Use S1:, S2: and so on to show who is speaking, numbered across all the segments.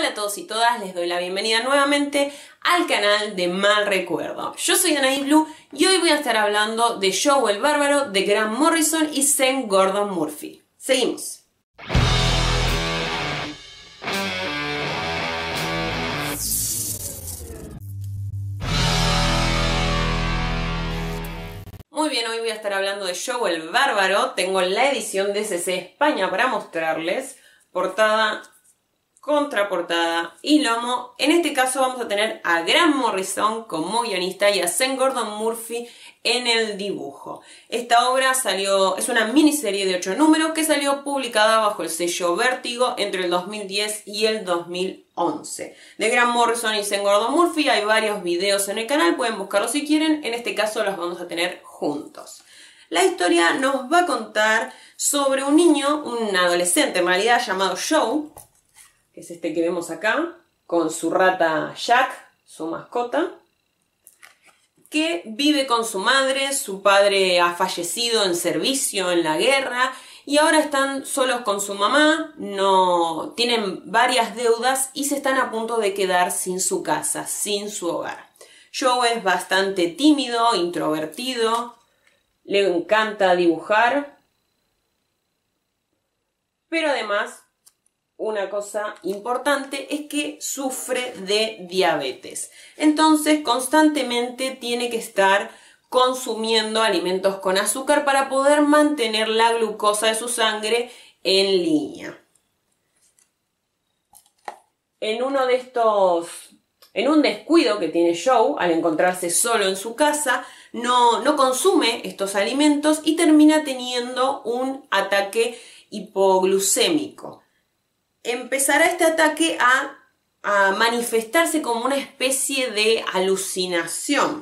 S1: Hola a todos y todas, les doy la bienvenida nuevamente al canal de Mal Recuerdo. Yo soy Anaí Blue y hoy voy a estar hablando de Joe el Bárbaro, de Grant Morrison y Sean Gordon Murphy. Seguimos. Muy bien, hoy voy a estar hablando de Joe el Bárbaro. Tengo la edición de CC España para mostrarles. Portada, contraportada y lomo. En este caso vamos a tener a Grant Morrison como guionista y a Sean Gordon Murphy en el dibujo. Esta obra es una miniserie de 8 números que salió publicada bajo el sello Vértigo entre el 2010 y el 2011. De Grant Morrison y Sean Gordon Murphy hay varios videos en el canal, pueden buscarlos si quieren. En este caso los vamos a tener juntos. La historia nos va a contar sobre un niño, un adolescente en realidad llamado Joe, que es este que vemos acá, con su rata Jack, su mascota, que vive con su madre. Su padre ha fallecido en servicio en la guerra y ahora están solos con su mamá, no tienen varias deudas y se están a punto de quedar sin su casa, sin su hogar. Joe es bastante tímido, introvertido, le encanta dibujar, pero además una cosa importante es que sufre de diabetes. Entonces constantemente tiene que estar consumiendo alimentos con azúcar para poder mantener la glucosa de su sangre en línea. En un descuido que tiene Joe, al encontrarse solo en su casa, no consume estos alimentos y termina teniendo un ataque hipoglucémico. Empezará este ataque a manifestarse como una especie de alucinación.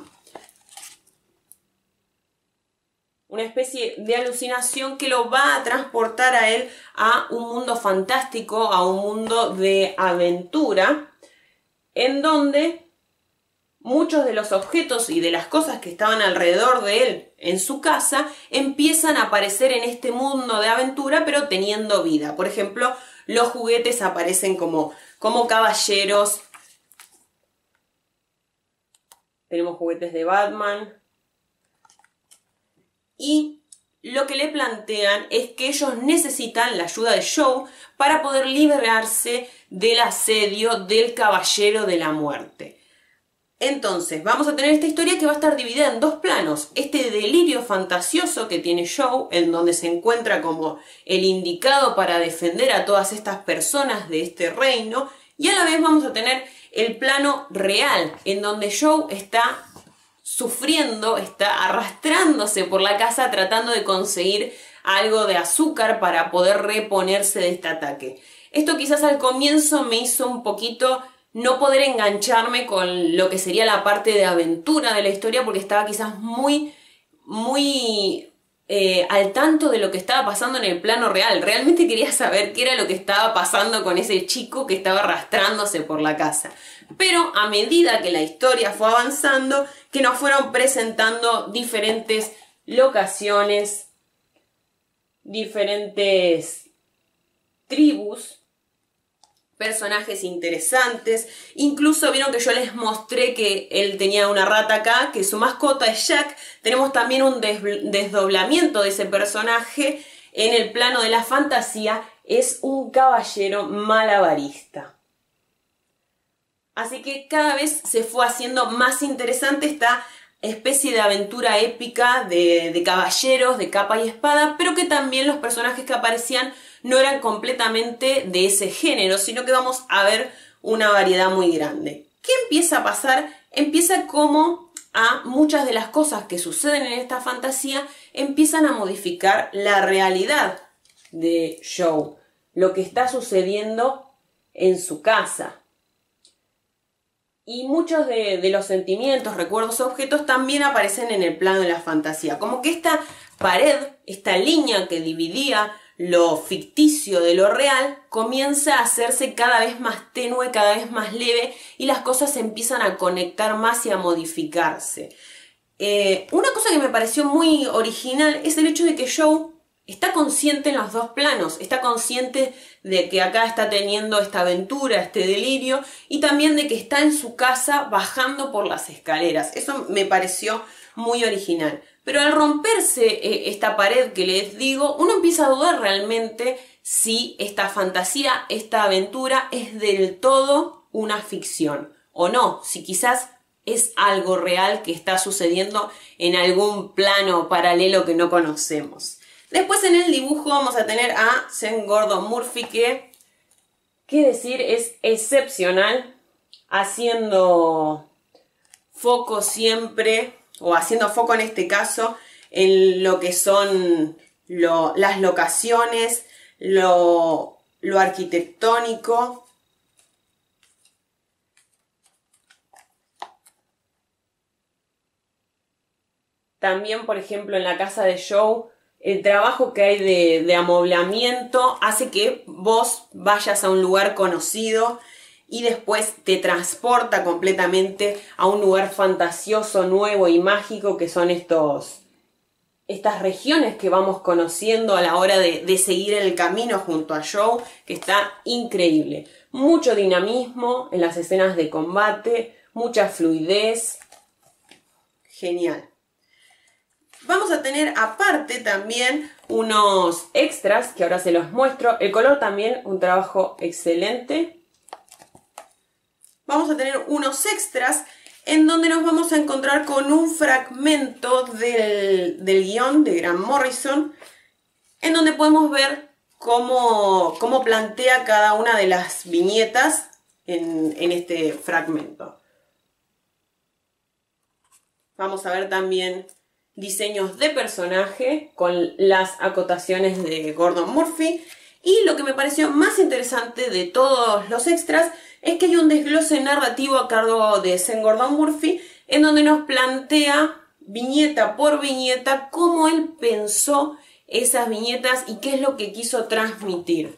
S1: Una especie de alucinación que lo va a transportar a él a un mundo fantástico, a un mundo de aventura, en donde muchos de los objetos y de las cosas que estaban alrededor de él en su casa empiezan a aparecer en este mundo de aventura, pero teniendo vida. Por ejemplo, los juguetes aparecen como caballeros. Tenemos juguetes de Batman. Y lo que le plantean es que ellos necesitan la ayuda de Joe para poder liberarse del asedio del Caballero de la Muerte. Entonces, vamos a tener esta historia que va a estar dividida en dos planos. Este delirio fantasioso que tiene Joe, en donde se encuentra como el indicado para defender a todas estas personas de este reino. Y a la vez vamos a tener el plano real, en donde Joe está sufriendo, está arrastrándose por la casa tratando de conseguir algo de azúcar para poder reponerse de este ataque. Esto quizás al comienzo me hizo un poquito no poder engancharme con lo que sería la parte de aventura de la historia, porque estaba quizás muy al tanto de lo que estaba pasando en el plano real. Realmente quería saber qué era lo que estaba pasando con ese chico que estaba arrastrándose por la casa. Pero a medida que la historia fue avanzando, que nos fueron presentando diferentes locaciones, diferentes tribus, personajes interesantes. Incluso vieron que yo les mostré que él tenía una rata acá, que su mascota es Jack. Tenemos también un desdoblamiento de ese personaje en el plano de la fantasía. Es un caballero malabarista. Así que cada vez se fue haciendo más interesante esta especie de aventura épica de caballeros, de capa y espada, pero que también los personajes que aparecían no eran completamente de ese género, sino que vamos a ver una variedad muy grande. ¿Qué empieza a pasar? Empieza como a muchas de las cosas que suceden en esta fantasía empiezan a modificar la realidad de Joe, lo que está sucediendo en su casa. Y muchos de los sentimientos, recuerdos, objetos también aparecen en el plano de la fantasía. Como que esta pared, esta línea que dividía lo ficticio de lo real, comienza a hacerse cada vez más tenue, cada vez más leve, y las cosas se empiezan a conectar más y a modificarse. Una cosa que me pareció muy original es el hecho de que Joe está consciente en los dos planos, está consciente de que acá está teniendo esta aventura, este delirio, y también de que está en su casa bajando por las escaleras. Eso me pareció muy original. Pero al romperse esta pared que les digo, uno empieza a dudar realmente si esta fantasía, esta aventura es del todo una ficción o no, si quizás es algo real que está sucediendo en algún plano paralelo que no conocemos. Después en el dibujo vamos a tener a Sean Gordon Murphy, que, qué decir, es excepcional, haciendo foco siempre, o haciendo foco en este caso, en lo que son las locaciones, lo arquitectónico. También, por ejemplo, en la casa de Joe, el trabajo que hay de amoblamiento hace que vos vayas a un lugar conocido y después te transporta completamente a un lugar fantasioso, nuevo y mágico que son estas regiones que vamos conociendo a la hora de seguir el camino junto a Joe, que está increíble. Mucho dinamismo en las escenas de combate, mucha fluidez. Genial. Vamos a tener aparte también unos extras que ahora se los muestro. El color también, un trabajo excelente. Vamos a tener unos extras en donde nos vamos a encontrar con un fragmento del guión de Grant Morrison, en donde podemos ver cómo plantea cada una de las viñetas en este fragmento. Vamos a ver también diseños de personaje con las acotaciones de Gordon Murphy. Y lo que me pareció más interesante de todos los extras es que hay un desglose narrativo a cargo de Sean Gordon Murphy, en donde nos plantea viñeta por viñeta cómo él pensó esas viñetas y qué es lo que quiso transmitir.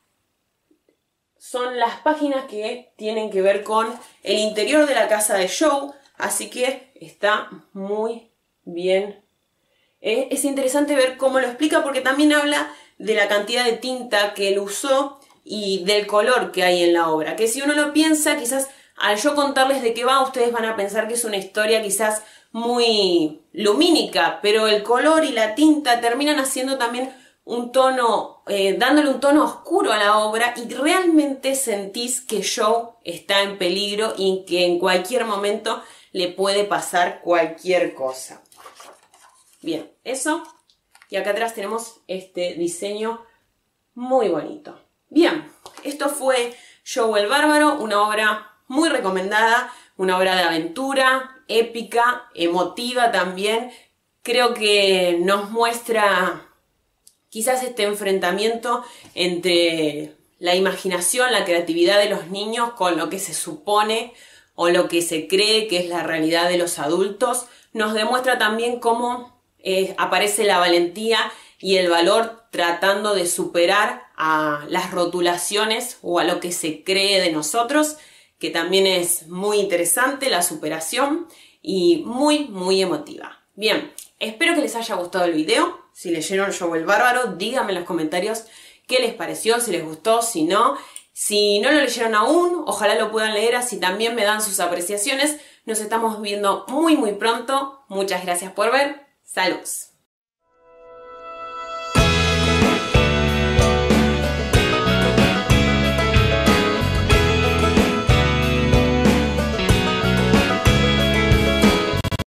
S1: Son las páginas que tienen que ver con el interior de la casa de Joe, así que está muy bien. Es interesante ver cómo lo explica, porque también habla de la cantidad de tinta que él usó y del color que hay en la obra. Que si uno lo piensa, quizás al yo contarles de qué va, ustedes van a pensar que es una historia quizás muy lumínica, pero el color y la tinta terminan haciendo también un tono, dándole un tono oscuro a la obra, y realmente sentís que Joe está en peligro y que en cualquier momento le puede pasar cualquier cosa. Bien, eso. Y acá atrás tenemos este diseño muy bonito. Bien, esto fue Joe el Bárbaro, una obra muy recomendada, una obra de aventura, épica, emotiva también. Creo que nos muestra quizás este enfrentamiento entre la imaginación, la creatividad de los niños con lo que se supone o lo que se cree que es la realidad de los adultos. Nos demuestra también cómo aparece la valentía y el valor tratando de superar a las rotulaciones o a lo que se cree de nosotros, que también es muy interesante la superación y muy, muy emotiva. Bien, espero que les haya gustado el video. Si leyeron Joe el Bárbaro, díganme en los comentarios qué les pareció, si les gustó, si no. Si no lo leyeron aún, ojalá lo puedan leer, así también me dan sus apreciaciones. Nos estamos viendo muy, muy pronto. Muchas gracias por ver. Saludos.